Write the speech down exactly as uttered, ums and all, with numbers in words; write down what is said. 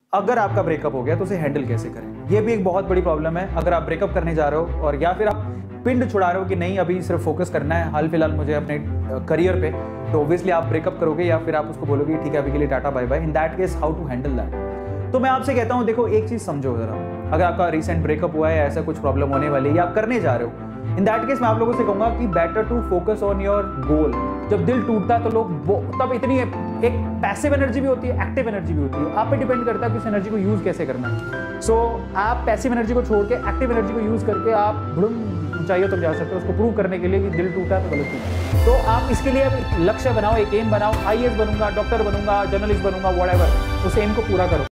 अगर आपका ब्रेकअप हो गया तो उसे हैंडल कैसे करें। ये भी एक बहुत बड़ी प्रॉब्लम है। अगर आप ब्रेकअप करने जा रहे हो और या फिर आप पिंड छुड़ा रहे हो कि नहीं अभी सिर्फ फोकस करना है हाल फिलहाल मुझे अपने करियर पे, तो ऑब्वियसली आप ब्रेकअप करोगे या फिर आप उसको बोलोगे ठीक है अभी के लिए tata bye bye. In that case how to handle that. तो मैं आपसे कहता हूँ देखो एक चीज समझो जरा, अगर आपका रिसेंट ब्रेकअप हुआ है या ऐसा कुछ प्रॉब्लम होने वाली है या आप करने जा रहे हो, इन दैट केस मैं आप लोगों से कहूंगा कि better to focus on your goal. जब दिल टूटता है तो लोग तब इतनी एक पैसिव एनर्जी भी होती है, एक्टिव एनर्जी भी होती है। आप पे डिपेंड करता है कि उस एनर्जी को यूज कैसे करना है। सो so, आप पैसिव एनर्जी को छोड़ के एक्टिव एनर्जी को यूज करके आप बुढ़म ऊंचाइयों तक जा सकते हो, उसको प्रूव करने के लिए कि दिल टूटा तो गलत टूटा। तो आप इसके लिए लक्ष्य बनाओ, एक एम बनाओ, आई ए एस बनूंगा, डॉक्टर बनूंगा, जर्नलिस्ट बनूंगा, व्हाटएवर, उस एम को पूरा करो।